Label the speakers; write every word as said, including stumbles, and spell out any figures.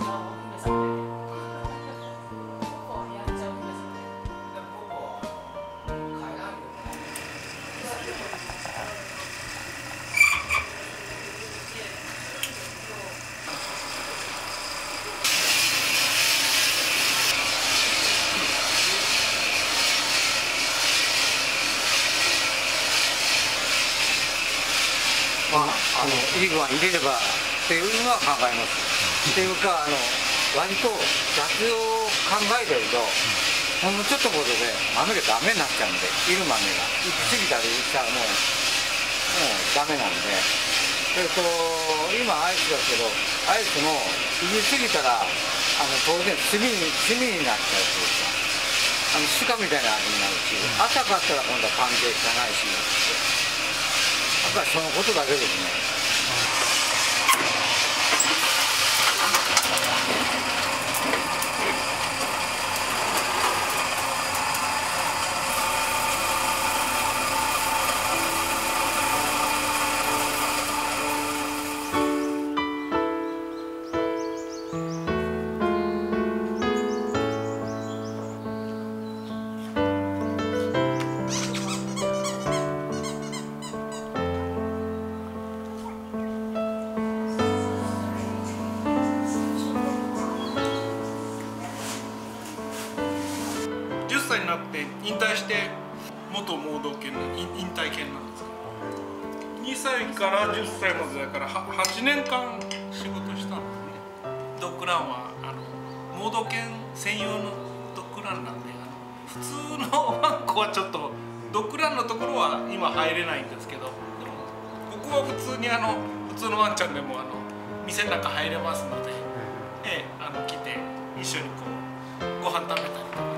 Speaker 1: まあ、あのいいご飯入れればっていうのは考えます。っていうかあの割と雑を考えてると、ほんのちょっとことで豆がダメになっちゃうんで、いる豆が行き過ぎたりしたらもうもうダメなんで、えっと今アイスだけどアイスも入れ過ぎたらあの当然炭に炭になっちゃうというか、あの鹿みたいな味になるし、朝買ったら今度は関係じゃないし。やっぱりそのことだけですね。
Speaker 2: じゅっさいになって引退して元盲導犬の引退犬なんですけど、にさいからじゅっさいまでだからはちねんかん仕事したんですね。ドッグランはあの盲導犬専用のドッグランなんで、あの普通のワンコはちょっとドッグランのところは今入れないんですけど、でもここは普通にあの普通のワンちゃんでもあの店の中入れますので、ええ、あの来て一緒にこうご飯食べたりとか。